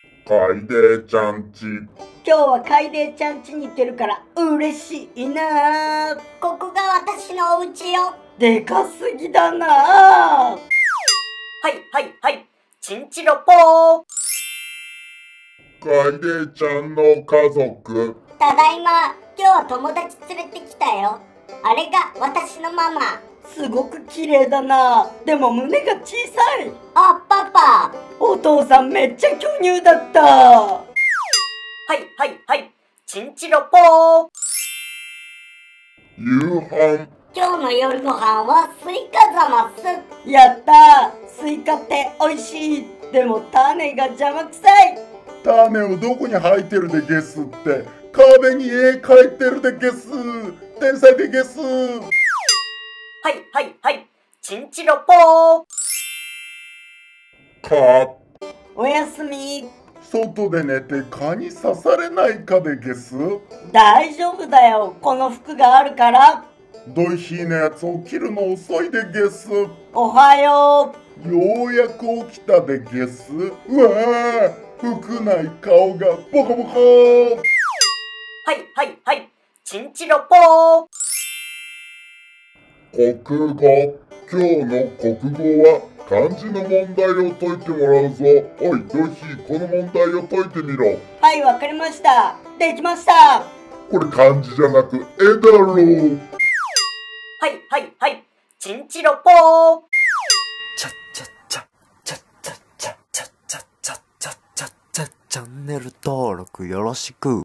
楓ちゃんち。 今日は楓ちゃん家に行けるから嬉しいな。 ここが私のお家よ。 でかすぎだな。 はい、チンチロポー。 楓ちゃんの家族。 ただいま。今日は友達連れてきたよ。あれが私のママ。 すごく綺麗だな。でも胸が小さい。 あ、パパ。 お父さんめっちゃ巨乳だった。 はい、チンチロポー。 夕飯。 今日の夜ご飯はスイカざます。 やったー。スイカって美味しい。でも種が邪魔くさい。 種をどこに生えてるでゲスって。壁に絵描いてるでゲス。天才でゲス。 はい、チンチロポー。 か。 おやすみ。 外で寝て蚊に刺されないかでゲス。 大丈夫だよ。この服があるから。 ドイヒーのやつ起きるの遅いでゲス。 おはよようやく起きたでゲス。うわー、服ない顔がボコボコ。 はい、チンチロポー。 国語。今日の国語は漢字の問題を解いてもらうぞ。おいドイヒー、この問題を解いてみろ。 う。はい、わかりました。できました。 これ漢字じゃなく絵だろう。 はい、チンチロポー。 チャンネル登録よろしく。